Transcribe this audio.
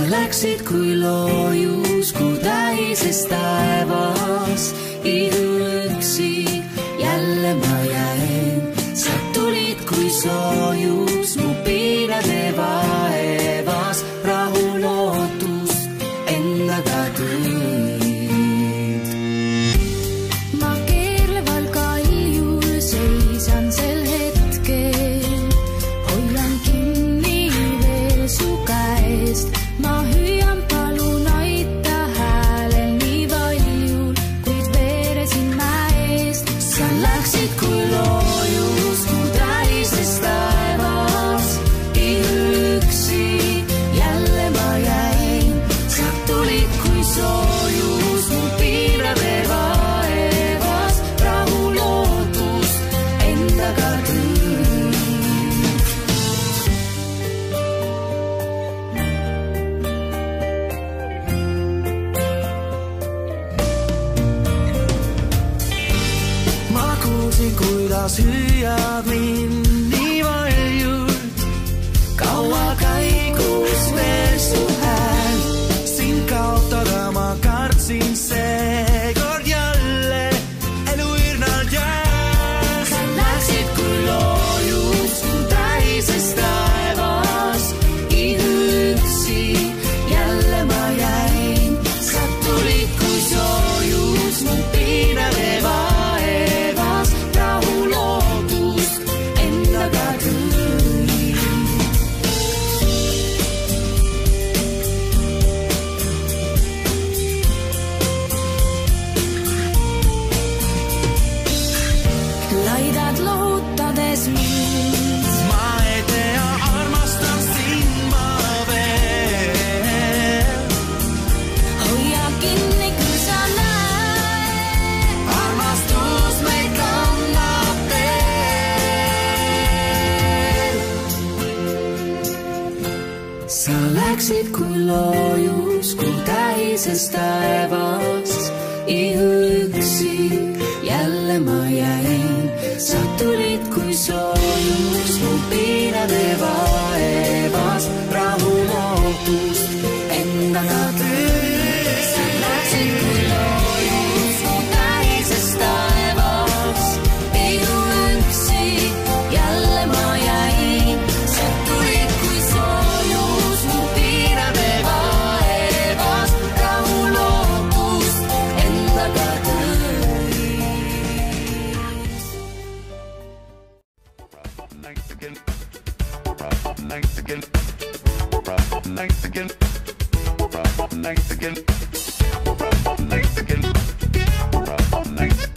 läksid kui loojusku täises taevas, üksi jälle ma jäin. Sa tulid kui soojus mu piinade vaevas, rahulootust endaga tõid. Ma keerleval kaljul seisan sel hetkel, hoian kinni veel su käest. Ma hüüan, palun aita häälel nii valjul, kuid veeresin mäest. Sa läksid kui loojus mu täises taevas, üksi jälle ma jäin. Sa tulid kui soojus mu piirade vaevas, rahulootust endaga tõid. Ma kuulsin, kuidas hüüad mind nii valjult, kaua käigus veel su hääl. Sind kaotada ma kartsin, seekord jälle elu üürnalt jääs. Sa läksid kui loojus mu täises taevas, üksi jälle ma jäin. Sa tulid kui soojus mu piinade vaevas, rahulootust endaga tõid. Laidad lohutades mind, Ma ei tea, armastan sind ma veel. hoia kinni, kui sa näed. Armastus meid kannab veel. Sa läksid kui loojusku täises taevas, üksi jälle ma jäin. Sa tulid kui soojus mu piinade vaevas, rahulootust endaga tõid. Sa läksid kui loojus mu täises taevas, üksi jälle ma jäin. Sa tulid kui soojus mu piinade vaevas, rahulootust endaga tõid. Nights again, nights again, nights again, nights again, nights again, nights again.